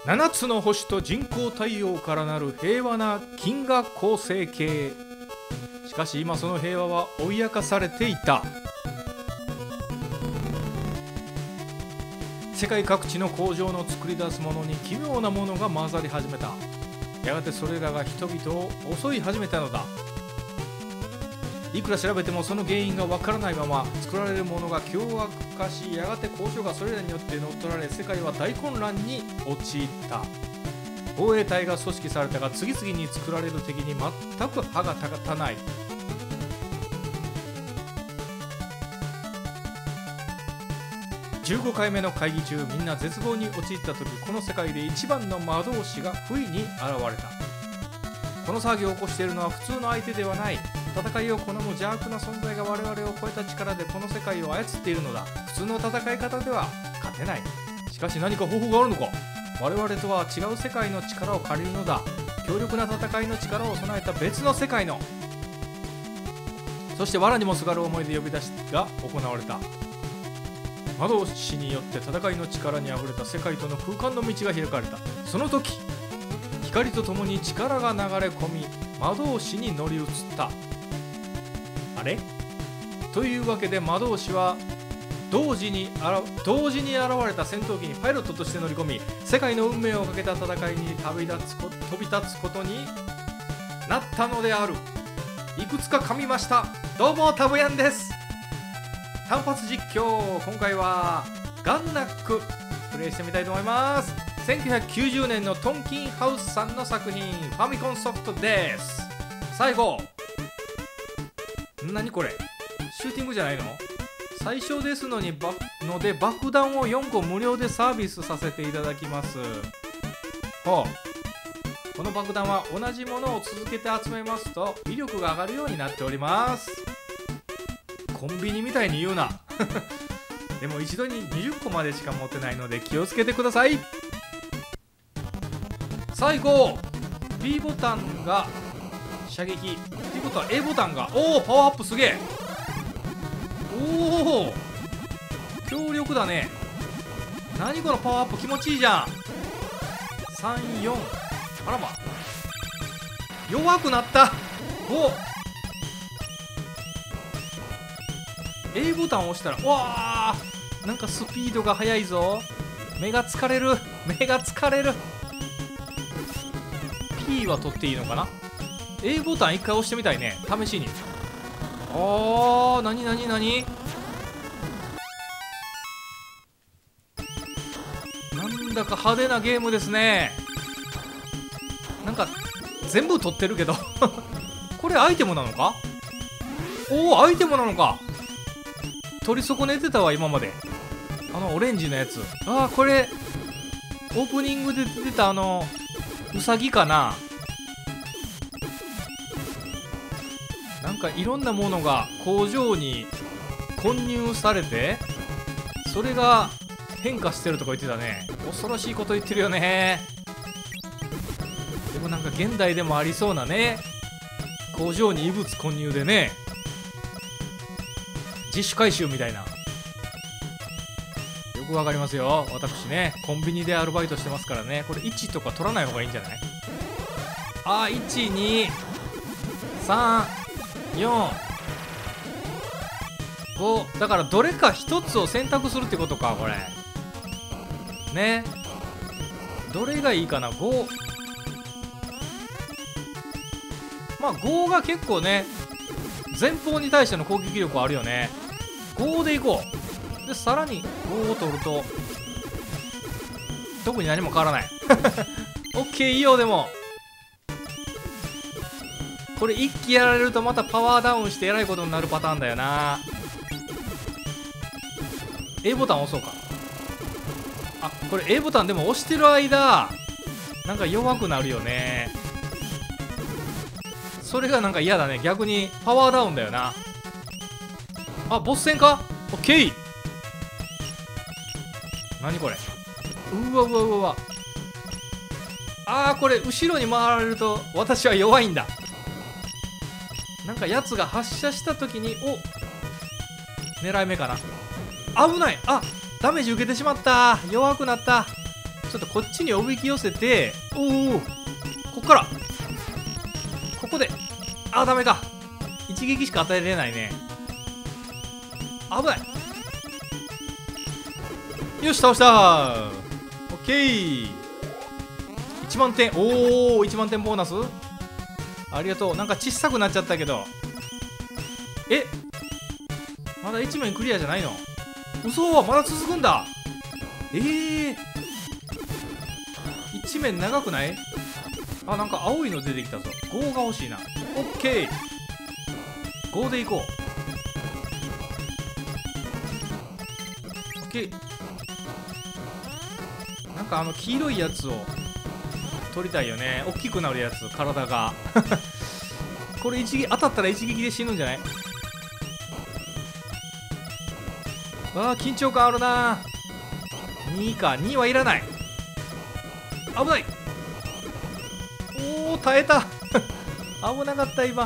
7つの星と人工太陽からなる平和な銀河構成形。しかし今その平和は脅かされていた。世界各地の工場の作り出すものに奇妙なものが混ざり始めた。やがてそれらが人々を襲い始めたのだ。いくら調べてもその原因がわからないまま作られるものが凶悪化し、やがて交渉がそれらによって乗っ取られ、世界は大混乱に陥った。防衛隊が組織されたが、次々に作られる敵に全く歯が立たない。15回目の会議中、みんな絶望に陥った時、この世界で一番の魔導士が不意に現れた。この騒ぎを起こしているのは普通の相手ではない。戦いを好む邪悪な存在が我々を超えた力でこの世界を操っているのだ。普通の戦い方では勝てない。しかし何か方法があるのか。我々とは違う世界の力を借りるのだ。強力な戦いの力を備えた別の世界の。そして藁にもすがる思いで呼び出しが行われた。魔導士によって戦いの力にあふれた世界との空間の道が開かれた。その時、光とともに力が流れ込み、魔導士に乗り移った。あれというわけで魔導士は同時に現れた戦闘機にパイロットとして乗り込み、世界の運命をかけた戦いに飛び立つことになったのである。いくつか噛みました。どうもタブヤンです。単発実況、今回はガンナックプレイしてみたいと思います。1990年のトンキンハウスさんの作品、ファミコンソフトです。最後、何これ、シューティングじゃないの？最初ですので爆弾を4個無料でサービスさせていただきます。この爆弾は同じものを続けて集めますと威力が上がるようになっております。コンビニみたいに言うなでも一度に20個までしか持ってないので気をつけてください。最後 B ボタンが射撃っていうことは A ボタンがパワーアップ。すげえ。強力だね。何このパワーアップ、気持ちいいじゃん。34、あらま、弱くなった。A ボタンを押したら、わー、なんかスピードが速いぞ。目が疲れる。P は取っていいのかな。 A ボタン一回押してみたいね、試しに。なになんだか派手なゲームですね。なんか全部取ってるけどこれアイテムなのか。アイテムなのか。取り損ねてたわ今まで。オレンジのやつ。これオープニングで出てたウサギかな。なんかいろんなものが工場に混入されて、それが変化してるとか言ってたね。恐ろしいこと言ってるよね。でもなんか現代でもありそうなね。工場に異物混入でね、自主回収みたいな。よくわかりますよ。私ね、コンビニでアルバイトしてますからね。これ1とか取らない方がいいんじゃない？1、2、3、4、5。だからどれか1つを選択するってことか、これね。どれがいいかな。5。5が結構ね、前方に対しての攻撃力あるよね。5でいこう。でさらに5を取ると特に何も変わらないOK、 いいよ。でもこれ1機やられるとまたパワーダウンしてえらいことになるパターンだよな。 A ボタン押そうか。これ A ボタンでも押してる間なんか弱くなるよね。それがなんか嫌だね。逆にパワーダウンだよな。ボス戦か。オッケー。何これ。うわ。これ後ろに回られると私は弱いんだ。なんかやつが発射した時に狙い目かな。危ない。ダメージ受けてしまった。弱くなった。 ちょっとこっちにおびき寄せて、おお、こっからここで、あ、ダメか、一撃しか与えれないね。危ない。よし、倒した。オッケー。1万点。おお、1万点ボーナスありがとう。なんか小さくなっちゃったけど、え、まだ1面クリアじゃないの？嘘、まだ続くんだ。1面長くない？あ、なんか青いの出てきたぞ。5が欲しいな。オッケー、5でいこう。オッケー。なんか黄色いやつを取りたいよね。大きくなるやつ、体がこれ一撃当たったら一撃で死ぬんじゃない？わあ、緊張感あるな。2か、2はいらない。危ない。おお、耐えた危なかった今。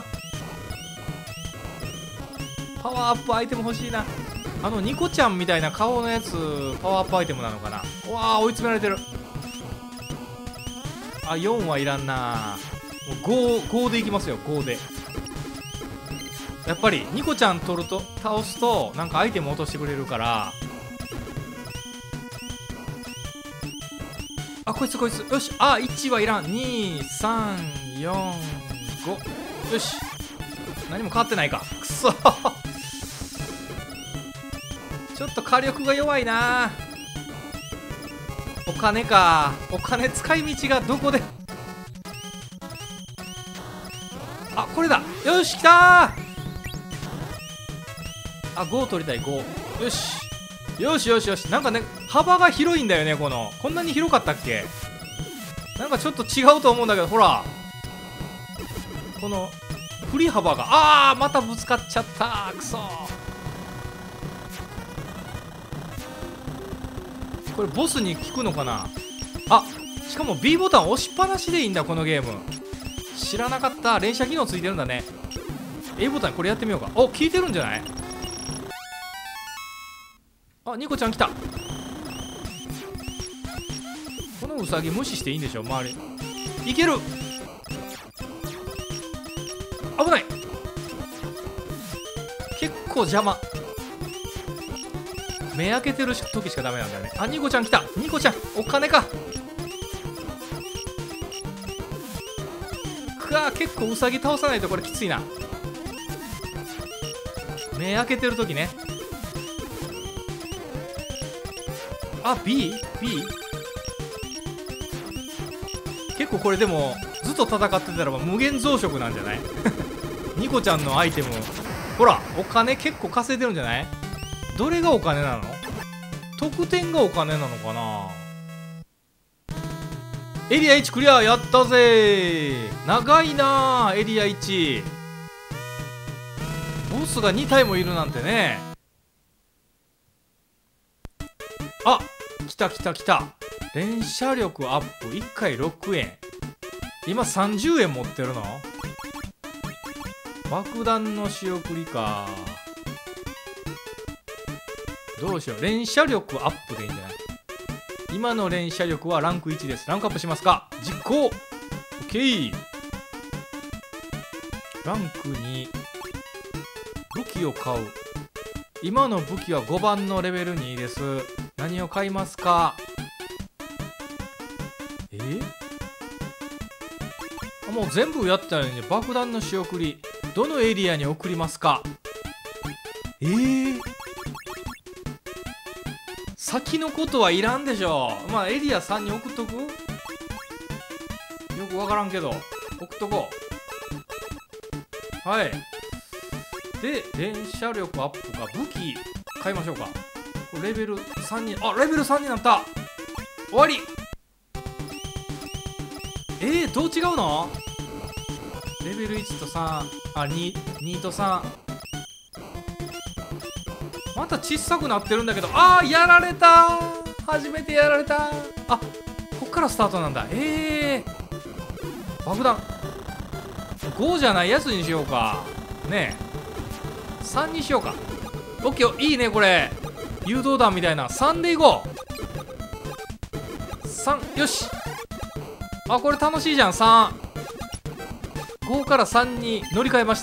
パワーアップアイテム欲しいな。ニコちゃんみたいな顔のやつ、パワーアップアイテムなのかな。うわあ、追い詰められてる。あ、4はいらんな。もう5でいきますよ。5でやっぱりニコちゃん取ると、倒すとなんかアイテム落としてくれるから。あ、こいつよし。あ、1はいらん。2、3、4、5。よし、何も変わってないか。くそちょっと火力が弱いな。お金か。お金使い道がどこで。あ、これだ。よし、来たー。あ、5取りたい。5。よしよしよしよし。なんかね、幅が広いんだよね。こんなに広かったっけ。なんかちょっと違うと思うんだけど、ほらこの振り幅が。あー、またぶつかっちゃった。くそ。これボスに効くのかな。あ、しかも B ボタン押しっぱなしでいいんだ、このゲーム。知らなかった。連射機能ついてるんだね。 A ボタンこれやってみようか。お、効いてるんじゃない。あ、ニコちゃん来た。このウサギ無視していいんでしょ。周りいける。危ない。結構邪魔。目開けてる時しかダメなんだよね。あ、ニコちゃん来た。ニコちゃんお金か。くわ、結構ウサギ倒さないとこれきついな。目開けてる時ね。あ、 B？ 結構これでもずっと戦ってたら無限増殖なんじゃないニコちゃんのアイテム、ほらお金結構稼いでるんじゃない。どれがお金なの？得点がお金なのかな。エリア1クリア。やったぜ。長いなエリア1。ボスが2体もいるなんてね。あ、来た。連射力アップ1回6円。今30円持ってるの。爆弾の仕送りか。どうしよう。連射力アップでいいんじゃない。今の連射力はランク1です。ランクアップしますか。実行。 OK。 ランク2。武器を買う。今の武器は5番のレベル2です。何を買いますか。もう全部やったのに、爆弾の仕送り。どのエリアに送りますか。先のことはいらんでしょ。まあエリア3に送っとく。よくわからんけど送っとこう。はい。で連射力アップか。武器買いましょうか。レベル3に、あ、レベル3になった。終わり。どう違うの。レベル1と3、あ、2と3。また小さくなってるんだけど。あー、やられた。初めてやられた。あ、こっからスタートなんだ。爆弾5じゃないやつにしようかね。え3にしようか。オッケー。いいねこれ。誘導弾みたいな。3でいこう。 3、よし。あ、これ楽しいじゃん。3、5から3に乗り換えました。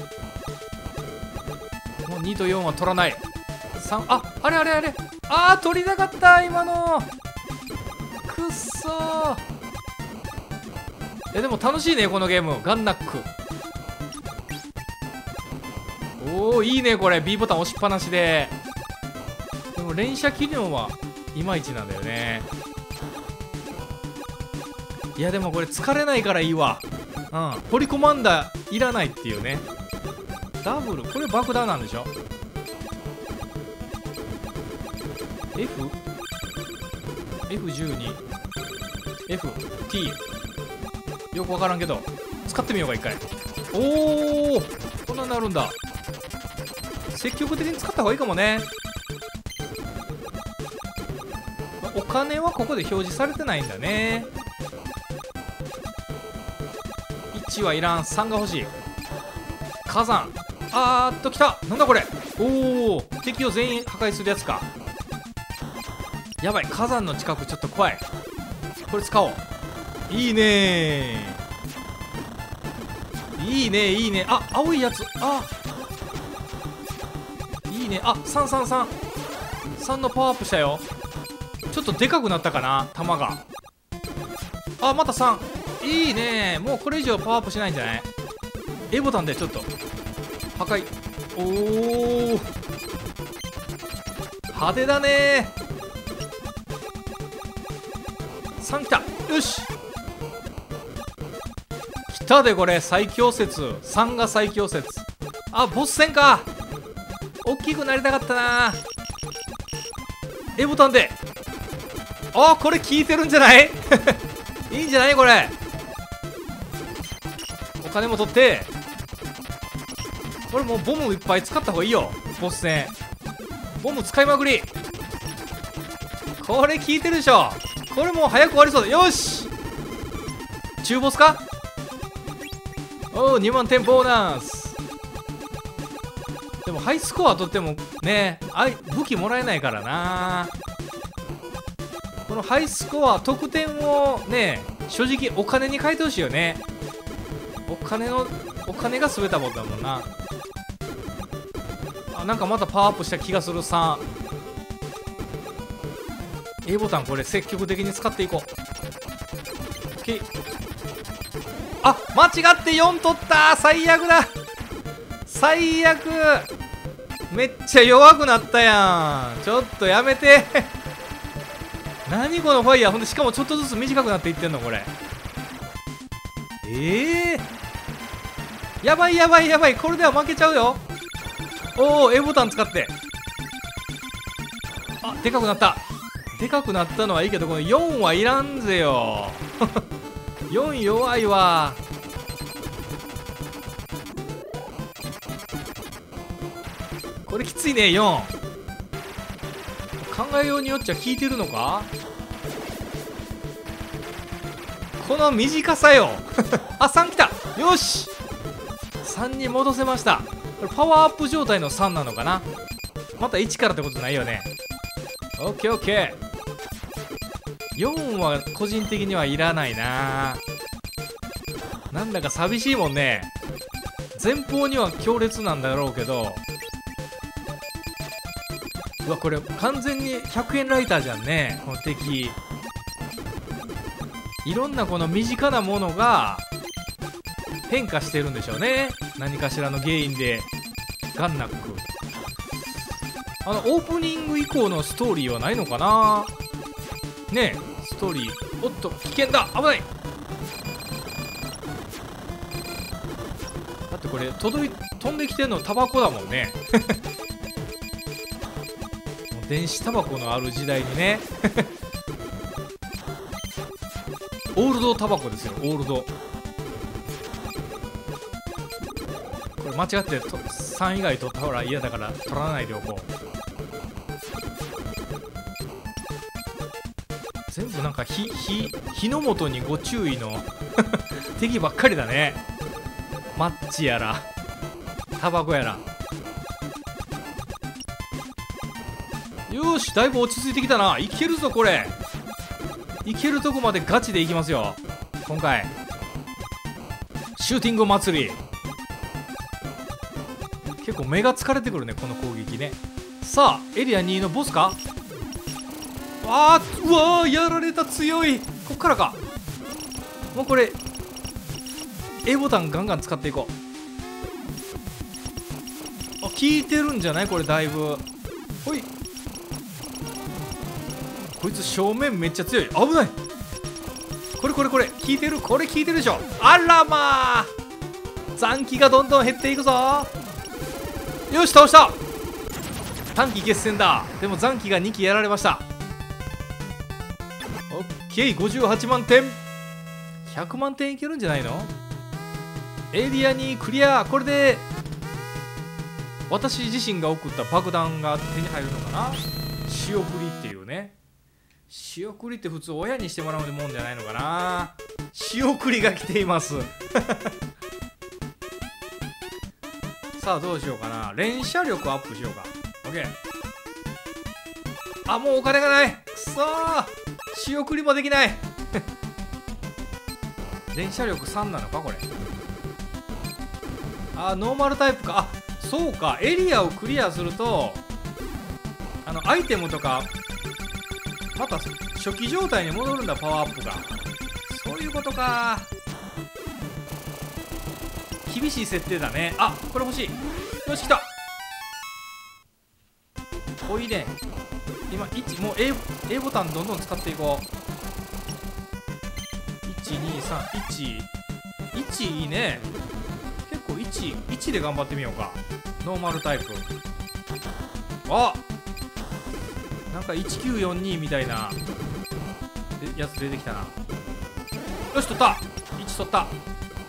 もう2と4は取らない。3、あれあれあれ、取りたかった今の。くっそー。でも楽しいねこのゲーム。ガンナック。おお、いいねこれ。 B ボタン押しっぱなしで。でも連射機能はいまいちなんだよね。いやでもこれ疲れないからいいわ。ポリコマンダーいらないっていうね。ダブル、これ爆弾なんでしょ。 F12FT よくわからんけど使ってみようか一回。おお、こんなんなるんだ。積極的に使った方がいいかもね。お金はここで表示されてないんだね。1はいらん。3が欲しい。火山。来た。なんだこれ。おお、敵を全員破壊するやつか。やばい、火山の近くちょっと怖い。これ使おう。いいねいいねいいね。青いやつ。いいね。3のパワーアップしたよ。ちょっとでかくなったかな弾が。また3。いいね。もうこれ以上パワーアップしないんじゃない。 A ボタンでちょっと破壊。おお、派手だね。3きた。よし、来たでこれ。最強説。3が最強説。ボス戦か。大きくなりたかったな。 A ボタンで。これ効いてるんじゃないいいんじゃないこれ。お金も取って。これもうボムいっぱい使った方がいいよ。ボス戦ボム使いまくり。これ効いてるでしょ。これもう早く終わりそうだ。よし、中ボスか。2万点ボーナス。でもハイスコア取ってもね、武器もらえないからな。このハイスコア得点をね、正直お金に変えてほしいよね。お金が全てもんだもんな。なんかまたパワーアップした気がする。3 A ボタンこれ積極的に使っていこう。 OK。 間違って4取った。最悪だ。最悪。めっちゃ弱くなったやん。ちょっとやめて何このファイヤー。ほんでしかもちょっとずつ短くなっていってんのこれ。やばいやばいやばい。これでは負けちゃうよ。A ボタン使って。でかくなった。でかくなったのはいいけど、この4はいらんぜよ4弱いわ。これきついね。4考えようによっちゃ効いてるのか。この短さよ3きた。よし、3に戻せました。これパワーアップ状態の3なのかな。また1からってことないよね。オッケーオッケー。4は個人的にはいらないな。なんだか寂しいもんね。前方には強烈なんだろうけど。うわ、これ完全に100円ライターじゃんね、この敵。いろんなこの身近なものが変化してるんでしょうね。何かしらの原因で。ガンナック。オープニング以降のストーリーはないのかなねえ。ストーリー。おっと危険だ。危ない。だってこれ飛んできてんのタバコだもんねもう電子タバコのある時代にねオールドタバコですよ。オールド。これ間違って3以外取ったら嫌だから取らないでおこう。全部なんか火の元にご注意の敵ばっかりだね。マッチやらタバコやら。よーし、だいぶ落ち着いてきたな。いけるぞこれ。 いけるとこまでガチでいきますよ今回。シューティング祭り、結構目が疲れてくるねこの攻撃ね。さあエリア2のボスか。うわーやられた。強い。こっからか。もうこれ A ボタンガンガン使っていこう。あ、効いてるんじゃないこれだいぶ。ほい、こいつ正面めっちゃ強い。危ない。これ効いてる。これ効いてるでしょ。あらまあ、残機がどんどん減っていくぞ。よし、倒した。短期決戦だ。でも残機が2機やられました。オッケー、58万点。100万点いけるんじゃないの。エリアにクリア。これで私自身が送った爆弾が手に入るのかな。仕送りっていうね。仕送りって普通親にしてもらうもんじゃないのかな。仕送りが来ていますさあどうしようかな。連射力アップしようか。 OK。 あ、もうお金がない。くそー、仕送りもできない連射力3なのかこれ。あ、ノーマルタイプか。あ、そうか。エリアをクリアするとアイテムとかまた初期状態に戻るんだ。パワーアップが。そういうことか。厳しい設定だね。あ、これ欲しい。よし、来た。おいで。今1、もう A ボタンどんどん使っていこう。12311いいね。結構1で頑張ってみようか。ノーマルタイプ。あ、なんか1942みたいなやつ出てきたな。よし、取った。1取った。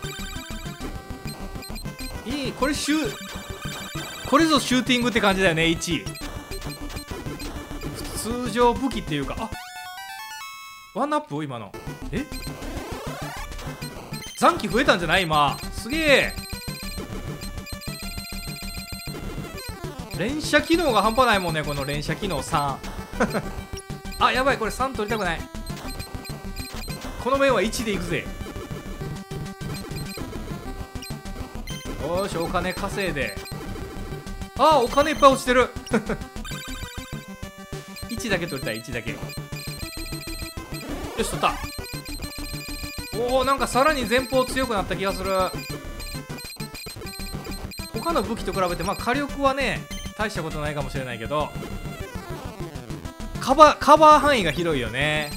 いい。これぞシューティングって感じだよね。1通常武器っていうか。あ、ワンナップ今の。え、残機増えたんじゃない。今すげえ。連射機能が半端ないもんね。この連射機能3あ、やばい。これ3取りたくない。この面は1でいくぜ。よし、お金稼いで。あ、お金いっぱい落ちてる1だけ取りたい。1だけ。よし、取った。おお、なんかさらに前方強くなった気がする。他の武器と比べてまあ火力はね大したことないかもしれないけど、カバー範囲が広いよね。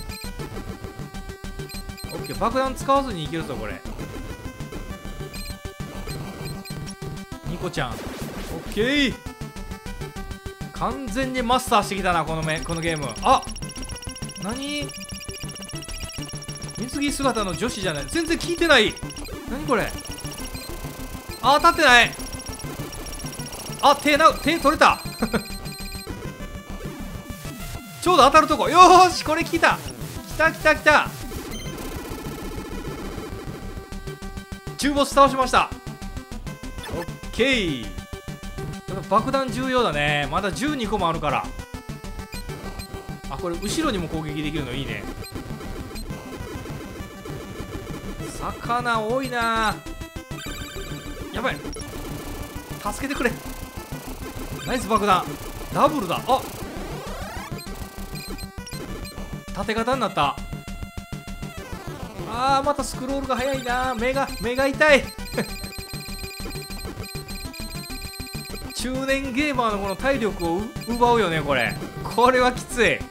オッケー、爆弾使わずにいけるぞこれ。ニコちゃん、オッケー。完全にマスターしてきたなこのゲーム。あ、何、水着姿の女子じゃない。全然効いてない。何これ。あ、当たってない。あ、手取れたちょうど当たるとこ。よーし、これ来た。来た。中ボス倒しました。オッケー。爆弾重要だね。まだ12個もあるから。あ、これ後ろにも攻撃できるのいいね。魚多いな。やばい、助けてくれ。ナイス爆弾。ダブルだ。あ、縦型になった。あー、またスクロールが速いな。目が痛い中年ゲーマーのこの体力を奪うよねこれ。これはきつい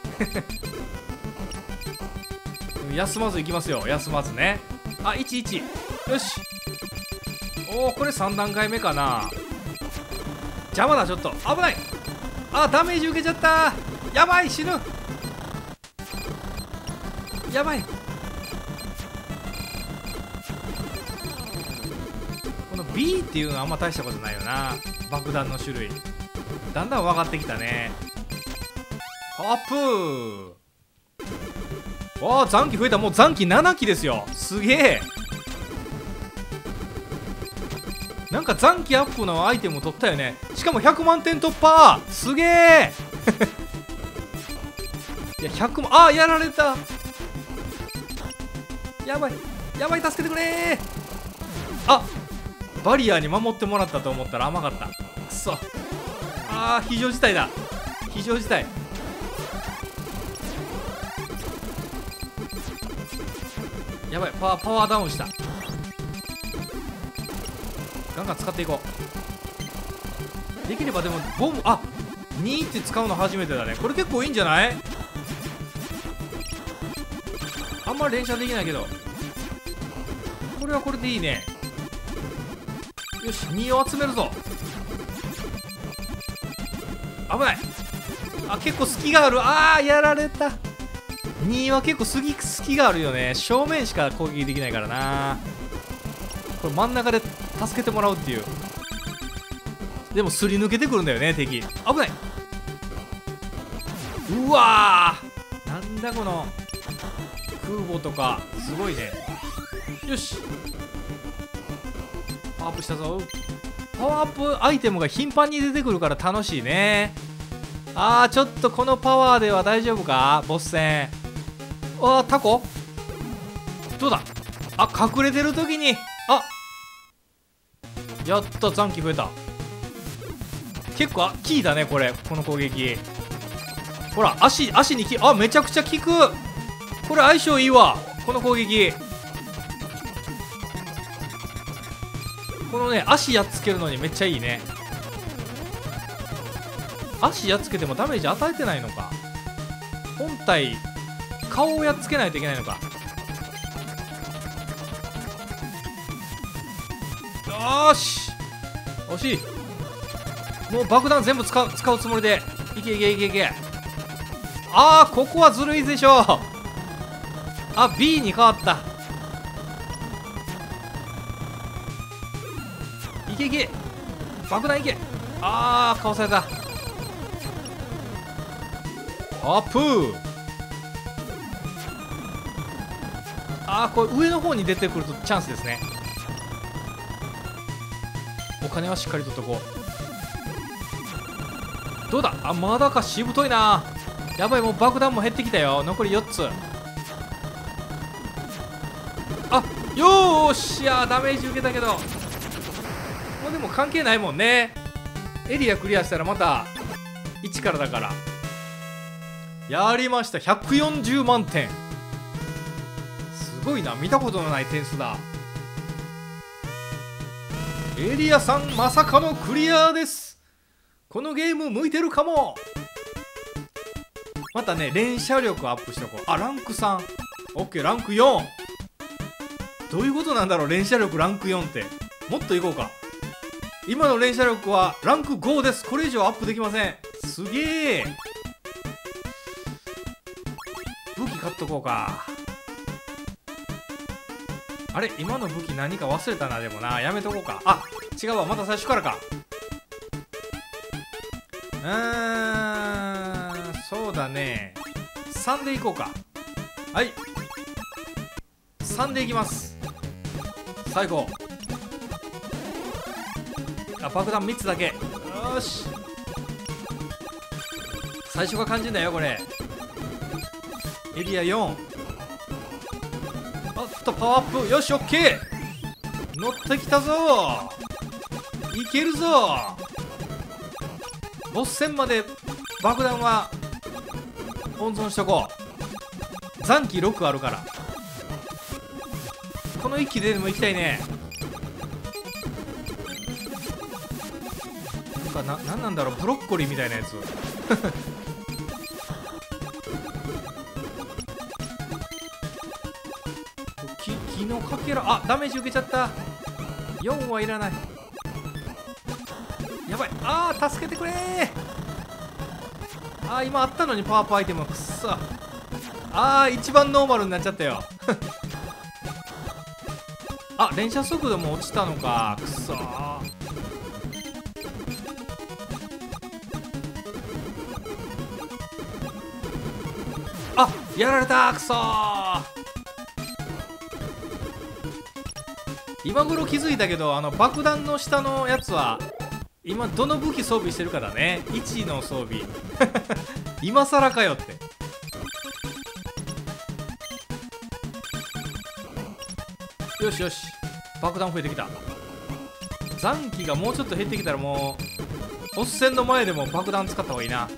休まずいきますよ。休まずね。あ、11。よし。おお、これ3段階目かな。邪魔だ。ちょっと危ない。あ、ダメージ受けちゃった。やばい、死ぬ。やばい。この B っていうのはあんま大したことないよな。爆弾の種類だんだん分かってきたね。パワーアップ。わあ、残機増えた。もう残機7機ですよ。すげえ。なんか残機アップのアイテム取ったよね。しかも100万点突破。すげえいや100万、あー、やられた。 やばいやばい、助けてくれー。あ、バリアに守ってもらったと思ったら甘かった。くそ。あー、非常事態だ。非常事態。やばい、パワーダウンした。ガンガン使っていこう。できればでもボム、あ、2って使うの初めてだね。これ結構いいんじゃない？あんまり連射できないけど、これはこれでいいね。よし、2を集めるぞ。危ない。あ、結構隙がある。あー、やられた。2は結構隙があるよね。正面しか攻撃できないからな。これ真ん中で助けてもらうっていう。でもすり抜けてくるんだよね、敵。危ない。うわー、なんだこの空母とか、すごいね。よし、パワーアップしたぞ。パワーアップアイテムが頻繁に出てくるから楽しいね。あー、ちょっとこのパワーでは大丈夫か、ボス戦。あー、タコどうだ。あ、隠れてる時に、あ、やった、残機増えた。結構効いたね、これ、この攻撃。ほら、足にあ、めちゃくちゃ効く。これ相性いいわ、この攻撃。このね、足やっつけるのにめっちゃいいね。足やっつけてもダメージ与えてないのか。本体顔をやっつけないといけないのか。よーし、惜しい。もう爆弾全部使うつもりでいけいけいけいけ。あー、ここはずるいでしょ。あ、 B に変わった。いけいけ、爆弾いけ。あー、かわされた。アップ。あー、これ上の方に出てくるとチャンスですね。お金はしっかりとっとこう。どうだ。あ、まだか、しぶといな。やばい、もう爆弾も減ってきたよ。残り4つ。あ、よーしや、ダメージ受けたけど、もうでも関係ないもんね。エリアクリアしたらまた1からだから。やりました。140万点。すごいな、見たことのない点数だ。エリアさん、まさかのクリアです。このゲーム向いてるかも。またね、連射力アップしとこう。あ、ランク 3。 オッケー、ランク 4。 どういうことなんだろう、連射力ランク4って。もっといこうか。今の連射力はランク5です。これ以上アップできません。すげえ。武器買っとこうか。あれ、今の武器何か忘れたな。でもな、やめとこうか。あ、違うわ、また最初からか。そうだね、3でいこうか。はい、3でいきます。最後。あ、爆弾3つだけ。よーし、最初が肝心だよこれ。エリア4。あっと、パワーアップ。よし、オッケー、乗ってきたぞ。いけるぞ。ボス戦まで爆弾は温存しとこう。残機6あるから、この1機でも行きたいね。なんなんだろう、ブロッコリーみたいなやつ。木のかけら、あ、ダメージ受けちゃった。4はいらない。やばい。あー、助けてくれー。あー、今あったのにパワーアップアイテム。くっそ。あー、一番ノーマルになっちゃったよ。あ、連射速度も落ちたのか。くっそー。あ、やられたー。くそー。今頃気づいたけど、爆弾の下のやつは今どの武器装備してるかだね。1の装備。今更かよって。 よしよし、爆弾増えてきた。残機がもうちょっと減ってきたら、もうボス戦の前でも爆弾使った方がいいな。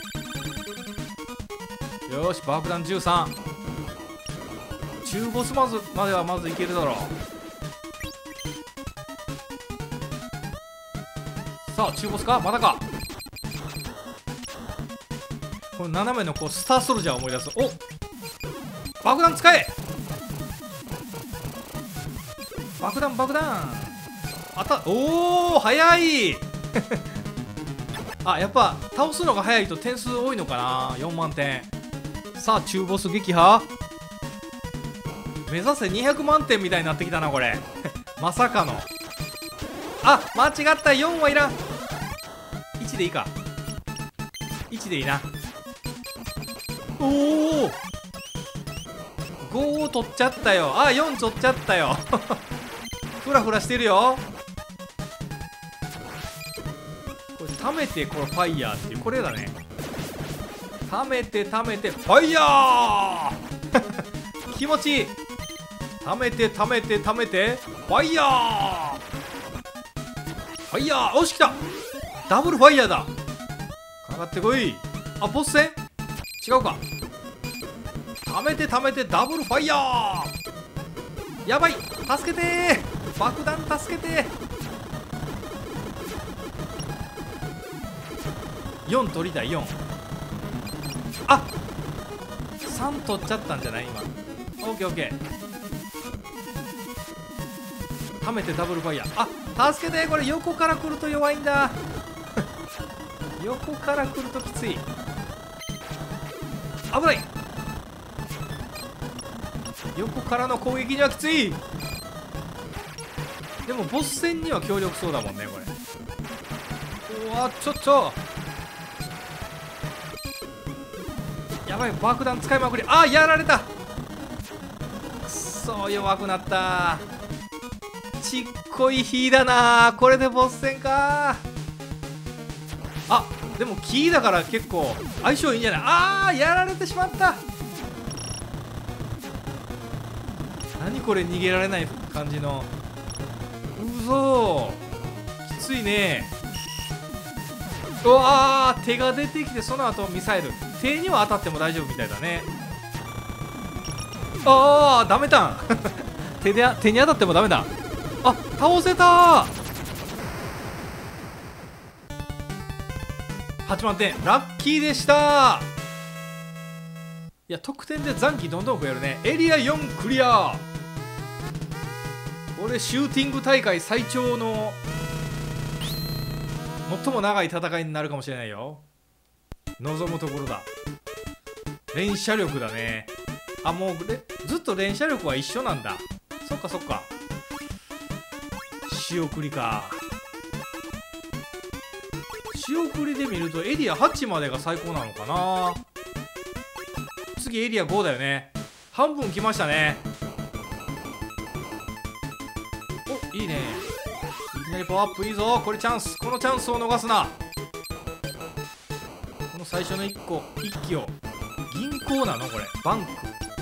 よし、爆弾13。中ボスまではまずいけるだろう。さあ中ボスか、まだか。この斜めのこうスターソルジャーを思い出す。お、爆弾使え。爆弾おお、早いあ、やっぱ倒すのが早いと点数多いのかな。4万点。さあ中ボス撃破目指せ。200万点みたいになってきたなこれまさかの。あ、間違った。4はいらん。1でいいか。1でいいな。おお、5を取っちゃったよ。あ、4取っちゃったよフラフラしてるよ。これ貯めて、これファイヤーっていうこれだね。貯めてファイヤー気持ちいい。貯めてファイヤー。ファイヤー。おし、来た。ダブルファイヤーだ。かかってこい。あ、ボス戦違うか。貯めてダブルファイヤー。やばい、助けてー。爆弾助けてー。4取りたい。4。あ、3取っちゃったんじゃない？今オッケーオッケー。貯めてダブルファイヤー。あ、助けて。これ横から来ると弱いんだ横から来るときつい。危ない。横からの攻撃にはきつい。でもボス戦には強力そうだもんねこれ。うわ、ちょっとやばい。爆弾使いまくり。あ、やられた。くっそ、弱くなった。ちっこい火だな。これでボス戦か。あ、でも木だから結構相性いいんじゃない。あー、やられてしまった。何これ、逃げられない感じの。うそー、きついね。うわー、手が出てきて、その後ミサイル。手には当たっても大丈夫みたいだね。あー、ダメだん手に当たってもダメだ。あ、倒せたー。8万点、ラッキーでした。いや、得点で残機どんどん増えるね。エリア4クリア。これシューティング大会最長の最も長い戦いになるかもしれないよ。望むところだ。連射力だね。あ、もうずっと連射力は一緒なんだ。そっかそっか。仕送りか。仕送りで見るとエリア8までが最高なのかな。次エリア5だよね。半分来ましたね。お、いいね。いきなりパワーアップいいぞ。これチャンス。このチャンスを逃すな。この最初の1機を。銀行なのこれ。バン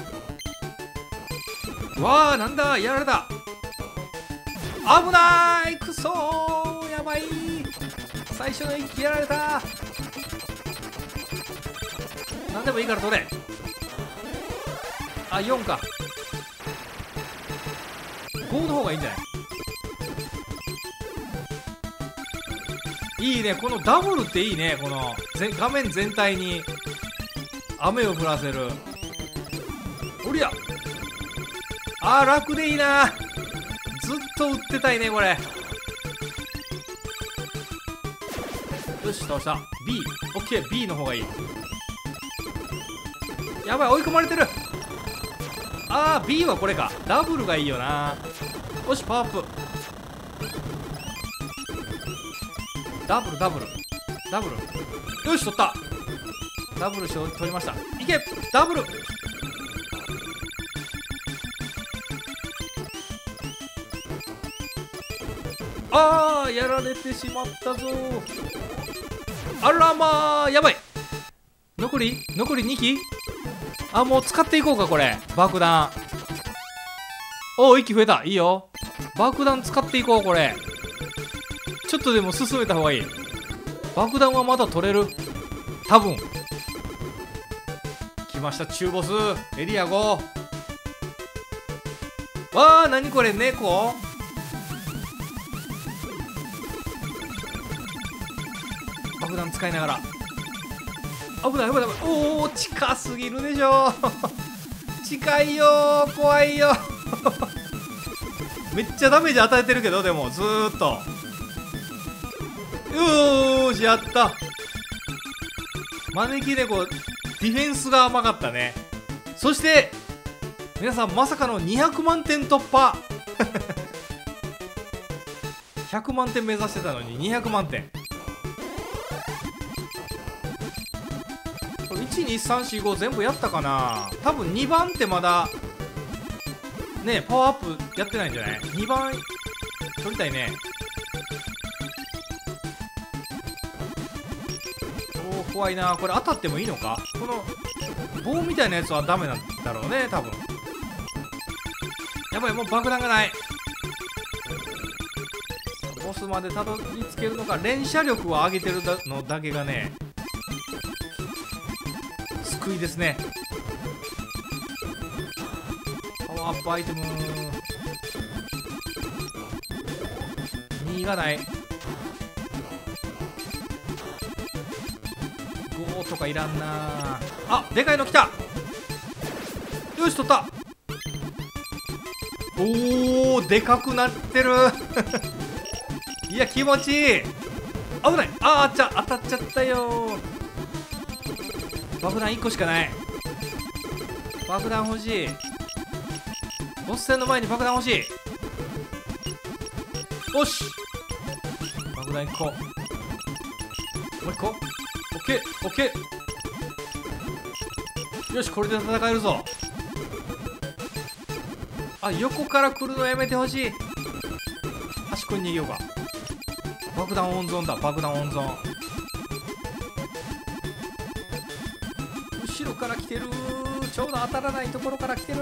ク。わあ、なんだ、やられた。危ない。くそー、やばい。最初の1機やられた。何でもいいから取れ。あ、4か。5の方がいいんじゃない。いいね、このダブルっていいね。この画面全体に雨を降らせる。おりゃ。あー、楽でいいな。ずっと打ってたいねこれ。よし、倒した。 B。 オッケー、 B の方がいい。やばい、追い込まれてる。あー、 B はこれか。ダブルがいいよな。よし、パワーアップ。ダブルよし、取った。ダブル取りました。いけ、ダブル。あー、やられてしまったぞ。あらまー、やばい。残り2機。あ、もう使っていこうかこれ。爆弾。 おお、息増えた。いいよ。爆弾使っていこう。これちょっとでも進めた方がいい。爆弾はまだ取れる、多分。来ました、中ボスエリア5。わあ、何これ、猫。爆弾使いながら危ない危ない危ない。おお、近すぎるでしょ近いよー、怖いよめっちゃダメージ与えてるけど、でもずーっと。よーし、やった。招き猫、ディフェンスが甘かったね。そして皆さん、まさかの200万点突破100万点目指してたのに200万点。12345全部やったかな。多分2番ってまだね、パワーアップやってないんじゃない。2番取りたいね。おお、怖いな。これ当たってもいいのか。この棒みたいなやつはダメなんだろうね、多分。やばい、もう爆弾がない。ボスまでたどり着けるのか。連射力を上げてるのだけがね、救いですね。パワーアップアイテム2がない。5とかいらんな。あ、でかいの来た。よし、取った。おお、でかくなってるいや、気持ちいい。危ない。あー、当たっちゃったよ。爆弾1個しかない。爆弾欲しい。ボス戦の前に爆弾欲しい。よし、爆弾1個。もう1個。オッケーオッケー。よし、これで戦えるぞ。あ、横から来るのやめてほしい。端っこに逃げようか。爆弾温存だ。爆弾温存。後ろから来てる。ちょうど当たらないところから来てる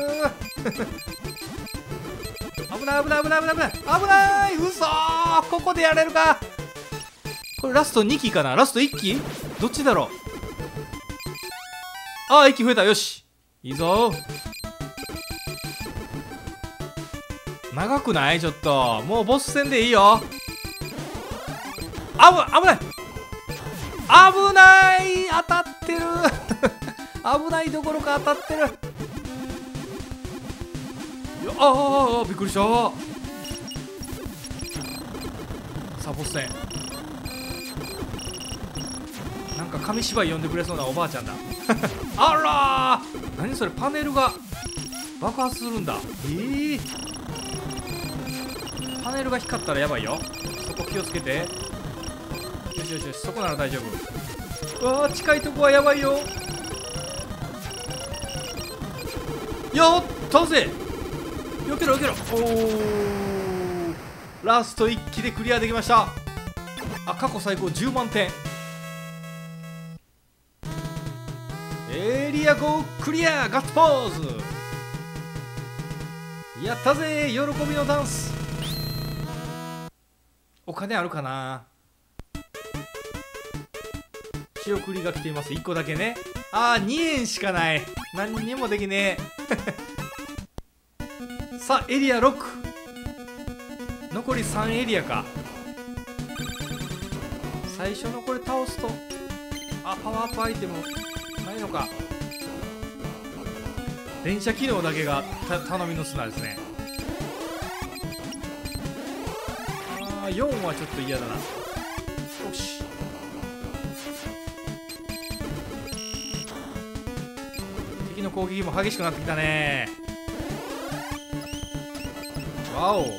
危ない危ない危ない危ない危ない危ない。嘘ー、ここでやれるか。これラスト2機かな。ラスト1機どっちだろう。あー、1機増えた。よし、いいぞ。長くない？ちょっともうボス戦でいいよ。危ない危ない。当たってる危ないどころか当たってる。ああ、びっくりした。さあ、ボス戦。なんか紙芝居呼んでくれそうなおばあちゃんだあらー、何それ。パネルが爆発するんだ。パネルが光ったらやばいよ。そこ気をつけて。よしよしよし、そこなら大丈夫。うわー、近いとこはやばいよ。やったぜ。よけろよけろ。おー、ラスト1機でクリアできました。あ、過去最高10万点。エリア5クリア。ガッツポーズ。やったぜ。喜びのダンス。お金あるかな。仕送りが来ています。1個だけね。あー、2円しかない。何にもできねえさあ、エリア6。残り3エリアか。最初のこれ倒すと、あ、パワーアップアイテムないのか。連射機能だけが頼みの綱ですね。あー、4はちょっと嫌だな。よし、敵の攻撃も激しくなってきたね。わお、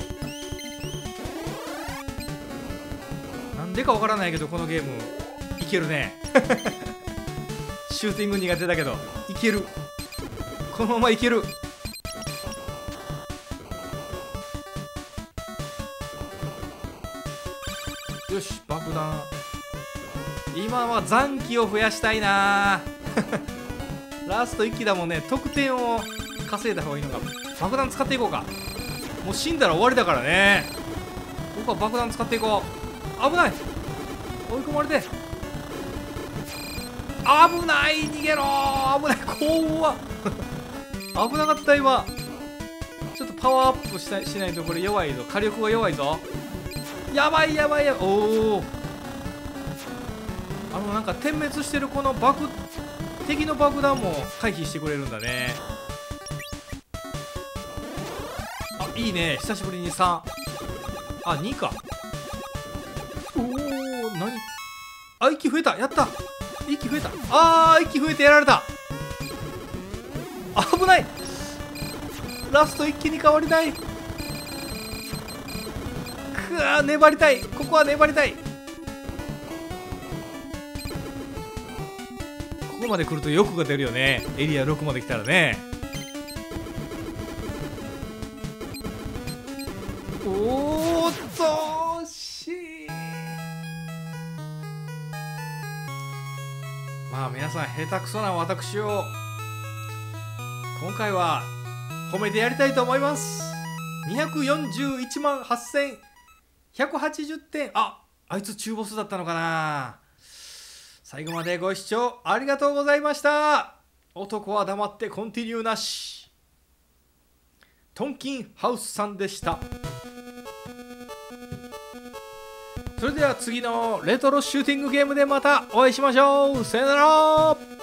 なんでかわからないけどこのゲームいけるねシューティング苦手だけどいける。このままいける。よし、爆弾。今は残機を増やしたいなラスト1機だもんね。得点を稼いだ方がいいのか。爆弾使っていこうか。 もう死んだら終わりだからね。僕は爆弾使っていこう。危ない、追い込まれて、危ない、逃げろー、危ない、怖っ危なかった今。ちょっとパワーアップしないとこれ弱いぞ。火力が弱いぞ。やばいやばいやばい。おお、なんか点滅してるこの敵の爆弾も回避してくれるんだね。あ、いいね、久しぶりに3。あ、2か。おお、何、あ、1機増えた。やった、1機増えた。あー、1機増えてやられた。危ない、ラスト一気に変わりたい。くわ、粘りたい、ここは粘りたい。ここまで来ると欲が出るよね。エリア6まで来たらね。おーっと惜しい。まあ皆さん下手くそな私を今回は褒めてやりたいと思います。241万8180点。あいつ中ボスだったのかな。最後までご視聴ありがとうございました。男は黙ってコンティニューなし。トンキンハウスさんでした。それでは次のレトロシューティングゲームでまたお会いしましょう。さよなら。